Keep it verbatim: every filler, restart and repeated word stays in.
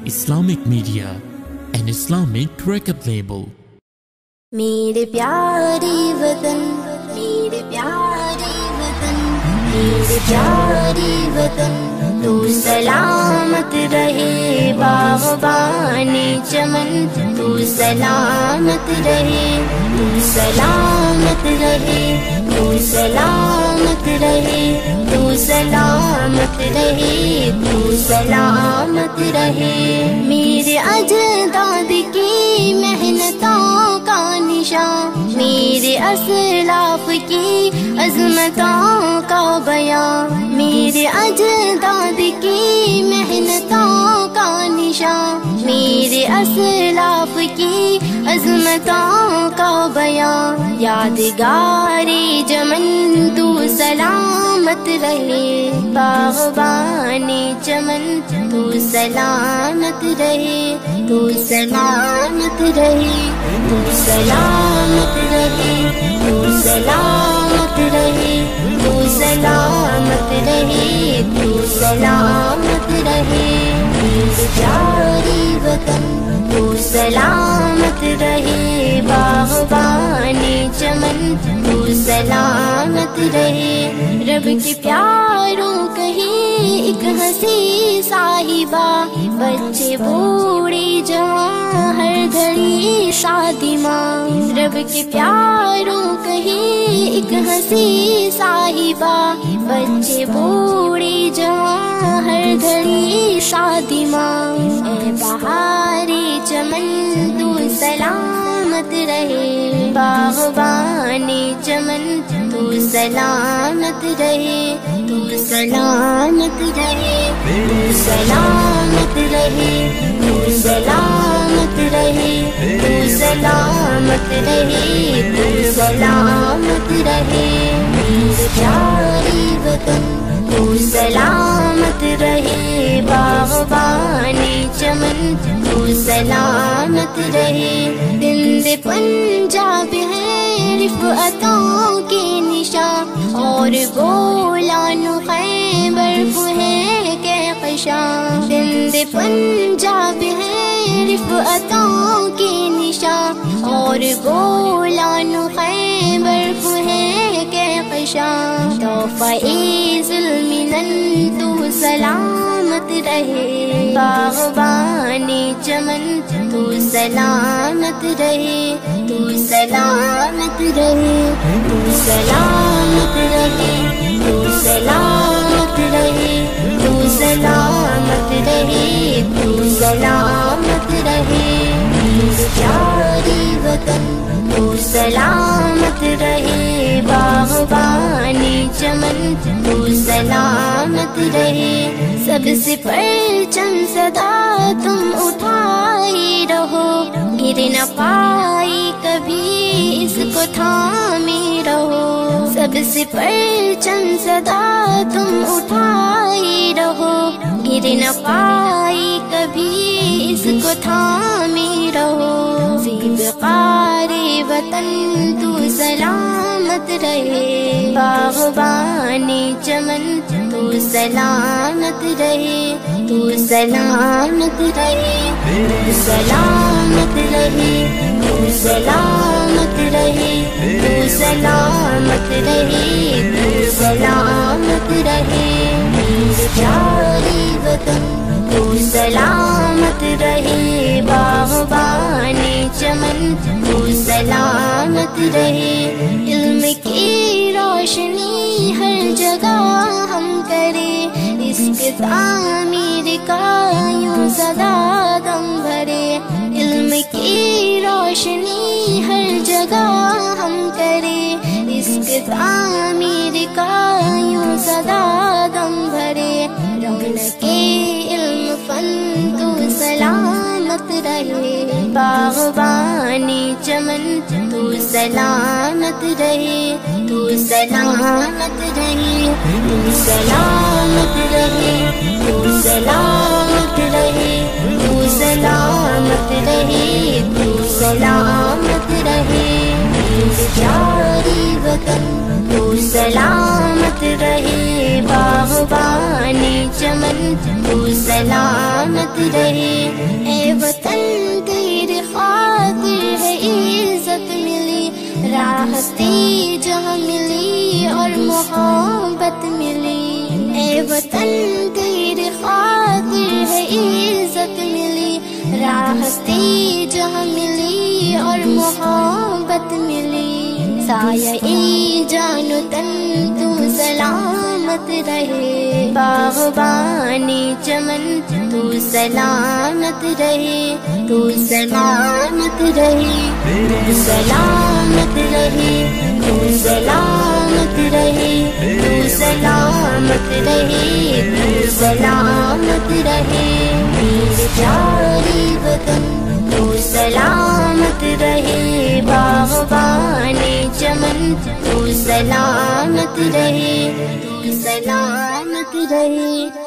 Islamic Media, an Islamic record label. میرے پیارے وطن، میرے پیارے وطن، میرے پیارے وطن، تو سلامت رہے باغبانی چمن، تو سلامت رہے، تو سلامت رہے، تو سلامت رہے، تو سلامت رہے، تو سلامت رہے۔ میرے اجداد کی محنتوں کا نشان، میرے اسلاف کی عظمتوں کا بیان، میرے اجداد کی محنتوں کا نشان، میرے اسلاف کی عظمتوں کا بیان۔ یادگاری چمن تو سلامت رہے، باغبانی چمن تو سلامت رہے، تو سلامت رہے، تو سلامت رہے، تو سلامت رہے، تو سلامت رہے، تو سلامت رہے۔ میرے پیارے وطن تو سلامت رہے، باغبانی چمن تو سلامت رہے۔ رب کے پیاروں کہیں ایک ہنسی صاحبہ، بچے بوڑھے جوان ہر گھڑی شادی ماں۔ رب کے پیاروں کہیں ایک ہنسی صاحبہ، بچے بوڑھے جوان ہر گھڑی شادی ماں۔ اے بہارے چمن تو سلامت رہے، باغبانی چمن تو سلامت رہے، تو سلامت رہے، تو سلامت رہے، تو سلامت رہے، تو سلامت رہے، تو سلامت رہے۔ میرے پیارے وطن تو سلامت رہے، باغبانی چمن تو سلامت رہے۔ زندہ پنجاب ہے رفعتوں کے نشان، اور بولان خیبر ہے کہکشاں۔ زندہ پنجاب ہے رفعتوں کے نشان، اور بولان خیبر ہے کہکشاں۔ تحفہ ظلمن تو سلامت رہے، باغبانی چمن تو سلامت رہے، تو سلامت رہے، تو سلامت رہے، تو سلامت رہے، تو سلامت رہے، تو سلامت رہے۔ میرے پیارے وطن تو سلامت رہے، باغبانی چمن تو سلامت رہے۔ سب سے پرچم صدا تم اٹھائے رہو، گر نہ پائی کبھی اس کو تھامے رہو۔ سب سے پرچم صدا تم اٹھائے رہو، گر نہ پائی کبھی اس کو تھامے رہو۔ زیبقارِ وطن تو سلامت رہے، باغبانی چمن تو سلامت رہے، تو سلامت رہے، تو سلامت رہے، تو سلامت رہے، تو سلامت رہے، تو سلامت رہے۔ میرے پیارے وطن تو سلامت رہے، باغبانی چمن تو سلامت رہے۔ علم کی روشنی ہر جگہ ہم کرے، اس کے تعمیر کا یوں سدا دم بھرے۔ علم کی روشنی ہر جگہ ہم کرے، اس کے تعمیر کا یوں سدا دم بھرے۔ رونق علم فن تو سلامت رہے، باغبانی چمن تو سلامت رہے، تو سلامت رہے، تو سلامت رہے، تو سلامت رہے، تو سلامت رہے، تو سلامت رہے۔ میرے پیارے وطن تو سلامت رہے، باغبانی چمن تو سلامت رہے۔ وطن تیرے خاطر ہے عزت ملی، راحتی جہاں ملی اور محبت ملی، سایہ جان و تن تو سلامت رہے، باغبانی چمن تو سلامت رہے، تو سلامت رہے، تو سلامت رہے، تو سلامت رہے، تو سلامت رہے، تو سلامت رہے، میرے پیارے وطن تو سلامت رہے، باغبانی چمن تو سلامت رہے، تو سلامت رہے۔